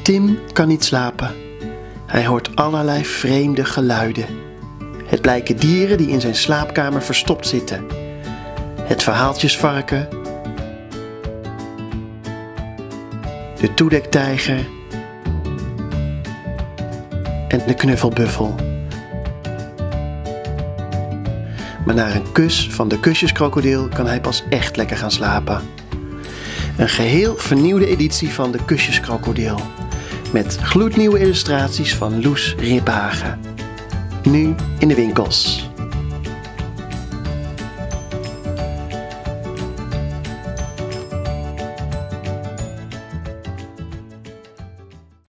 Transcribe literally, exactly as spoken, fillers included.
Tim kan niet slapen. Hij hoort allerlei vreemde geluiden. Het blijken dieren die in zijn slaapkamer verstopt zitten. Het verhaaltjesvarken, de toedektijger en de knuffelbuffel. Maar na een kus van de kusjeskrokodil kan hij pas echt lekker gaan slapen. Een geheel vernieuwde editie van de kusjeskrokodil. Met gloednieuwe illustraties van Loes Riphagen. Nu in de winkels.